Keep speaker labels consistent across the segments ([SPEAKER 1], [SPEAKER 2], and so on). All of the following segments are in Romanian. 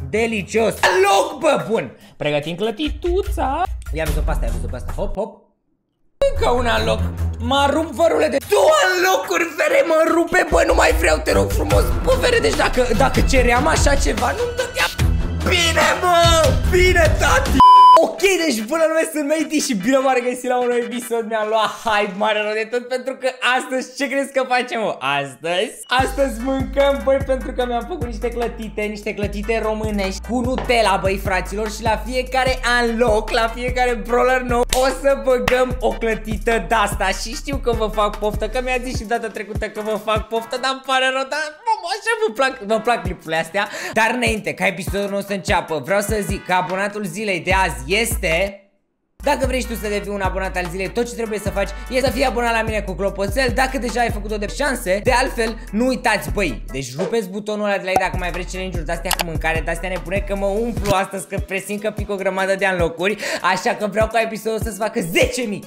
[SPEAKER 1] delicios. Loc, bă, bun. Pregătim clătituța. Ia văzut pe asta, ia văzut pe asta. Hop, hop. Încă una în loc. Mă rup vărule de două locuri, Vere, mă rupe, bă, nu mai vreau, te rog frumos. Bă, Vere, deci dacă ceream așa ceva, nu-mi dădea. Bine, mă, bine, tati. Ok, deci bună lume, sunt Matey și bine m-am regăsit la un nou episod. Mi-am luat hype mare rău de tot pentru că astăzi, ce crezi că facem, mă? Astăzi mâncăm, băi, pentru că mi-am făcut niște clătite românești cu Nutella, băi, fraților. Și la fiecare unlock, la fiecare brawler nou, o să băgăm o clătită de-asta. Și știu că vă fac poftă, că mi-a zis și data trecută că vă fac poftă, dar îmi pare rău, dar așa vă plac clipurile astea. Dar înainte ca episodul nostru să înceapă, vreau să zic că abonatul zilei de azi este... Dacă vrei și tu să devii un abonat al zilei, tot ce trebuie să faci e să fii abonat la mine cu clopoțel. Dacă deja ai făcut-o de șanse, de altfel, nu uitați, băi. Deci rupeți butonul ăla de like dacă mai vreți challenge-uri de-astea cu mâncare, de-astea nebune, că mă umplu astăzi, că presim că pic o grămadă de unlock-uri. Așa că vreau ca episodul să-ți facă 10.000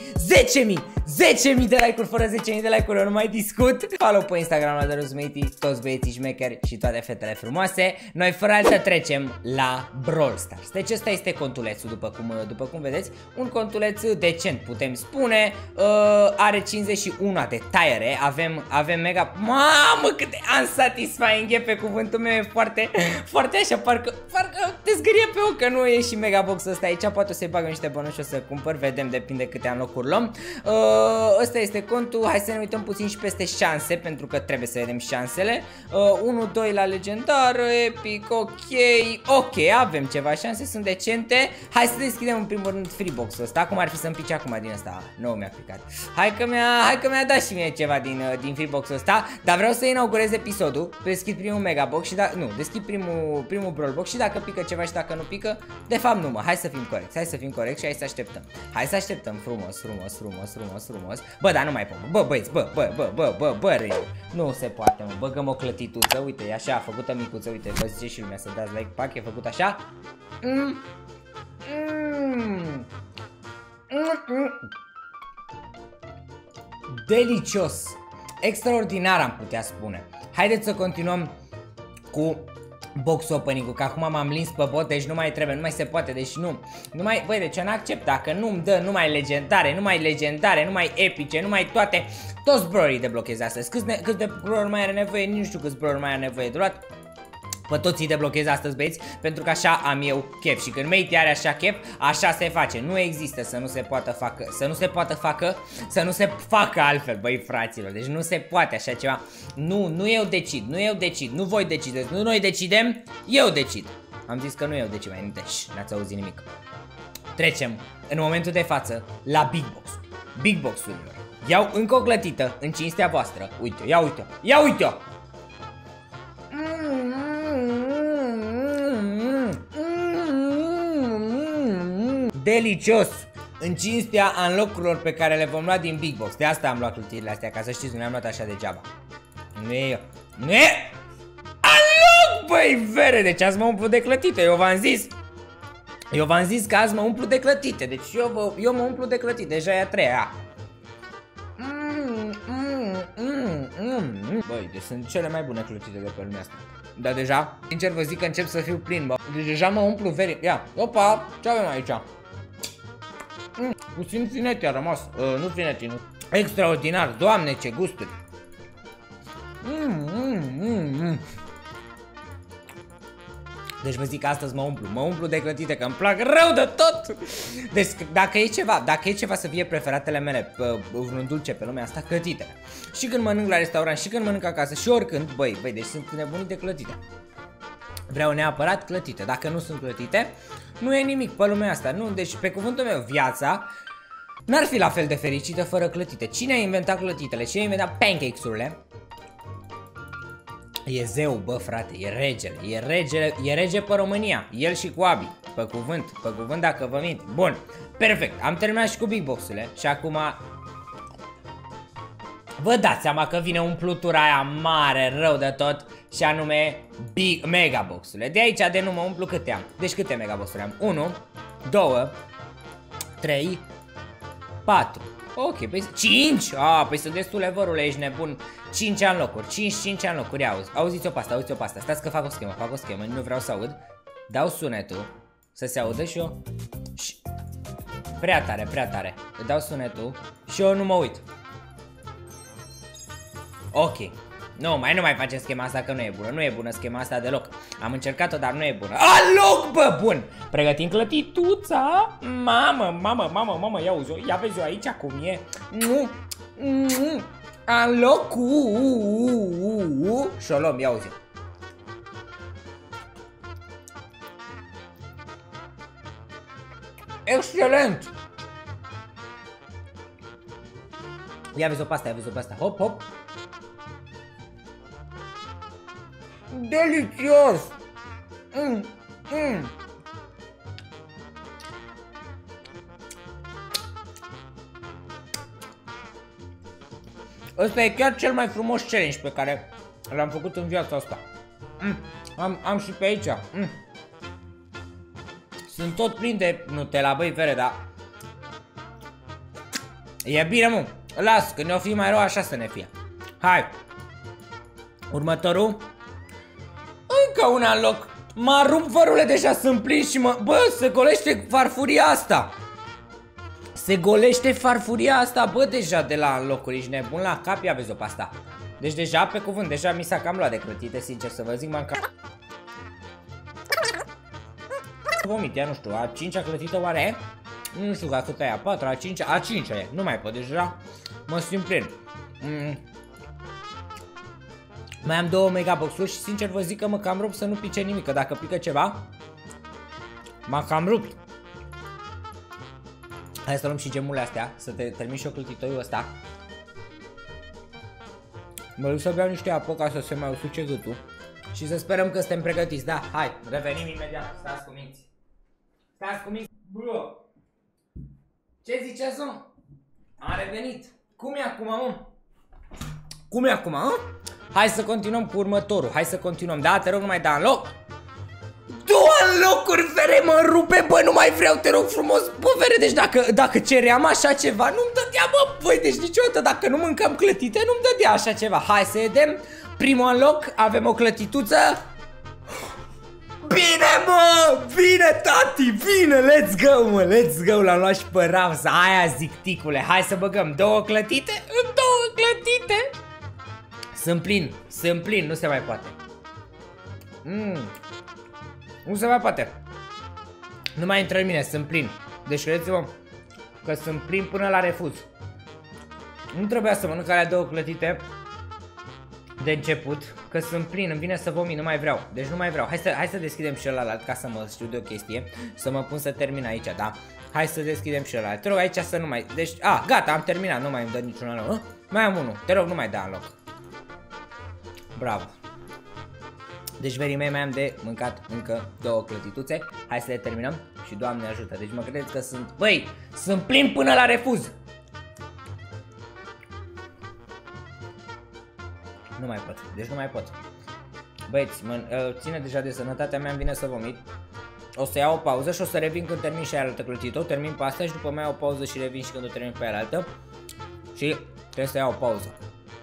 [SPEAKER 1] de like-uri, fără 10.000 de like-uri, eu nu mai discut. Follow pe Instagram la Matey, toți băieții șmecheri și toate fetele frumoase. Noi fără altă trecem la Brawl Stars. Deci ăsta este contulețul, după cum vedeți. Un contuleț decent, putem spune. Are 51 de taiere. Avem mega... Mamă, cât de unsatisfying e, pe cuvântul meu. E foarte așa, parcă te zgârie pe ochi că nu e și mega box ăsta aici. Poate o să-i bagă niște bănuși, o să cumpăr, vedem, depinde câte unlock-uri luăm. Ăsta este contul. Hai să ne uităm puțin și peste șanse, pentru că trebuie să vedem șansele. 1-2 la legendar, epic, ok, avem ceva șanse, sunt decente. Hai să deschidem în primul rând free box-ul ăsta, cum ar fi să-mi pice acum din ăsta. Nu mi-a picat. Hai că mi-a dat și mie ceva din free box-ul ăsta. Dar vreau să inaugurez episodul. Deschid primul mega box și deschid primul brawl box și dacă pică ceva și dacă nu pică, de fapt nu, mă. Hai să fim corecți și hai să așteptăm. Hai să așteptăm frumos. Bă, dar nu mai pot. Bă, băieți, bă, nu se poate, mă. Băgăm o clătituță. Uite, e așa, făcută micuță. Uite, vă zice și lumea să dați like, pac, e făcut așa. Delicios. Extraordinar, am putea spune. Haideți să continuăm cu box opening-ul, că acum m-am lins pe bot, deci nu mai trebuie, nu mai se poate, deci nu mai, băi, deci eu n-accept, dacă nu-mi dă numai legendare, numai epice, numai toate, toți brawlerii deblochezi astăzi. Câți de brawler mai are nevoie, nici nu știu câți brawler mai are nevoie de luat. Pe toți îi deblochez astăzi, băieți, pentru că așa am eu chef. Și când Matey are așa chef, așa se face. Nu există să nu se facă altfel, băi, fraților. Deci nu se poate așa ceva. Nu eu decid, nu voi decideți, nu noi decidem, eu decid. Am zis că nu eu decid, mai nintești, n-ați auzit nimic. Trecem în momentul de față la Big Box. Big Box-urilor. Iau încă o clătită în cinstea voastră. Uite, ia uite-o. Delicios! În cinstea unlock-urilor pe care le vom lua din Big Box. De asta am luat clătirile astea, ca să știți, nu le-am luat așa degeaba. Nu e unlock, băi, Vere, deci azi mă umplu de clătite, eu v-am zis că azi mă umplu de clătite. Deci eu mă umplu de clătite, deja e a treia. Băi, deci sunt cele mai bune clătite de pe lumea asta. Dar deja, sincer vă zic că încep să fiu plin, bă. Deci deja mă umplu very... Ia, opa, ce avem aici? Puțin finete a rămas. Nu finete, nu. Extraordinar, doamne, ce gusturi. Deci vă zic că astăzi mă umplu de clătite, că îmi plac rău de tot. Deci dacă e ceva să fie preferatele mele, un dulce pe lumea asta, clătitele. Și când mănânc la restaurant, și când mănânc acasă, și oricând, băi, deci sunt nebunit de clătite. Vreau neapărat clătite. Dacă nu sunt clătite, nu e nimic pe lumea asta. Nu, deci pe cuvântul meu, viața n-ar fi la fel de fericită fără clătite. Cine a inventat clătitele? Cine a inventat pancakes-urile? E zeu, bă, frate, e rege pe România. El și cu Abi, pe cuvânt dacă vă mint. Bun, perfect, am terminat și cu Big Box-urile. Și acum vă dați seama că vine umplutura aia mare, rău de tot. Și anume Mega Box-urile. De aici de nu mă umplu câte am. Deci câte Mega Box-uri am? 1, 2, 3, 4. Ok, păi 5? Păi sunt destule, vărule, ești nebun. 5 unlock-uri, 5 unlock-uri, auziți-o pe asta, Stați că fac o schemă, nu vreau să aud. Dau sunetul să se audă și eu. Și... Prea tare, prea tare. Îi dau sunetul și eu nu mă uit. Ok. Nu mai facem schema asta că nu e bună. Nu e bună schema asta deloc. Am încercat-o, dar nu e bună. Aloc, bă, bun! Pregătim clătituța. Mamă, ia uzi-o. Ia vezi-o aici cum e. Aloc. Și o luăm, ia uzi-o. Excelent! Ia vezi-o pe asta, ia vezi-o pe asta. Hop, hop. Delicios! Ăsta e chiar cel mai frumos challenge pe care l-am făcut în viața asta. Am și pe aici. Sunt tot plin de Nutella, băi, fere, dar... E bine, mă. Las, când ne-o fi mai rău, așa să ne fie. Hai. Următorul. Încă un unlock. M-a rupt fărule, deja sunt plin și mă... Bă, se golește farfuria asta. Se golește farfuria asta, bă, deja de la unlock-uri. Ești nebun la cap, ia vezi-o pe asta. Deci deja, pe cuvânt, deja mi s-a cam luat de clătite, sincer să vă zic, m-am cam... Vomit, ea nu știu, a 5-a clătită oare? Nu știu ca cât e, a 4-a, a 5-a, a 5-a e, nu mai pot, deja mă simt plin. Mai am 2 megabox-uri și sincer vă zic că mă cam rup să nu pice nimic, că dacă pică ceva, m-a cam rupt. Hai să luăm și gemurile astea, să termin și eu clătitoiul ăsta. Mă duc să beau niște apă ca să se mai usuce gâtul. Și să sperăm că suntem pregătiți, da, hai, revenim imediat, stați cu minți. Stați cu minți, bro. Ce ziceți, mă? Am revenit. Cum e acum, mă? Cum e acum, mă? Hai să continuăm cu următorul, hai să continuăm, da, te rog, nu mai da în loc. 2 locuri, fere, mă rupe, bă, nu mai vreau, te rog frumos. Bă, fere, deci dacă ceream așa ceva, nu-mi dădea, bă, băi, deci niciodată dacă nu mâncam clătite, nu-mi dădea așa ceva. Hai să vedem. Primul loc, avem o clătituță. Bine, mă! Bine, tati! Bine! Let's go, mă! Let's go! L-am luat și pe Ramsa. Aia zic, ticule. Hai să băgăm 2 clătite în 2 clătite. Sunt plin. Nu se mai poate. Nu se mai poate. Nu mai intră în mine. Sunt plin. Deci credeți-mă că sunt plin până la refuz. Nu trebuia să mănânc alea 2 clătite de început, că sunt plin, îmi vine să vomit, nu mai vreau. Deci nu mai vreau. Hai să deschidem și ălalt ca să mă știu de o chestie. Să mă pun să termin aici, da? Hai să deschidem și ălalt. Te rog aici să nu mai... Deci, gata, am terminat, nu mai îmi dă niciun ăla. Mai am unul. Te rog, nu mai da în loc. Bravo. Deci, verii mei, mai am de mâncat încă 2 clătituțe. Hai să le terminăm și Doamne ajută. Deci mă credeți că sunt... Băi, sunt plin până la refuz. Nu mai pot, deci nu mai pot. Băieți, ține deja de sănătatea mea, îmi vine să vomit. O să iau o pauză și o să revin când termin și aia altă clătită. O termin pe asta și după mai iau o pauză și revin și când o termin pe aia altă. Și trebuie să iau o pauză.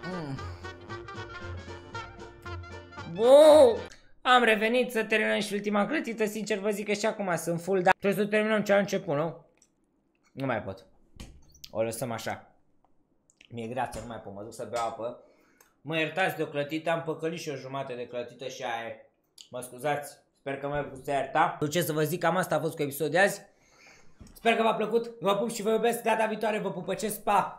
[SPEAKER 1] Buu! Am revenit să terminăm și ultima clătită. Sincer vă zic că și acum sunt full, dar trebuie să terminăm ce a început, nu? Nu mai pot. O lăsăm așa. Mi-e greață, nu mai pot, mă duc să beau apă. Mă iertați de o clătită, am păcălit și o jumătate de clătită și aia e. Mă scuzați, sper că mă puteți ierta. Ce să vă zic, cam asta a fost cu episodul de azi. Sper că v-a plăcut, vă pup și vă iubesc, data viitoare vă pupăcesc, pa!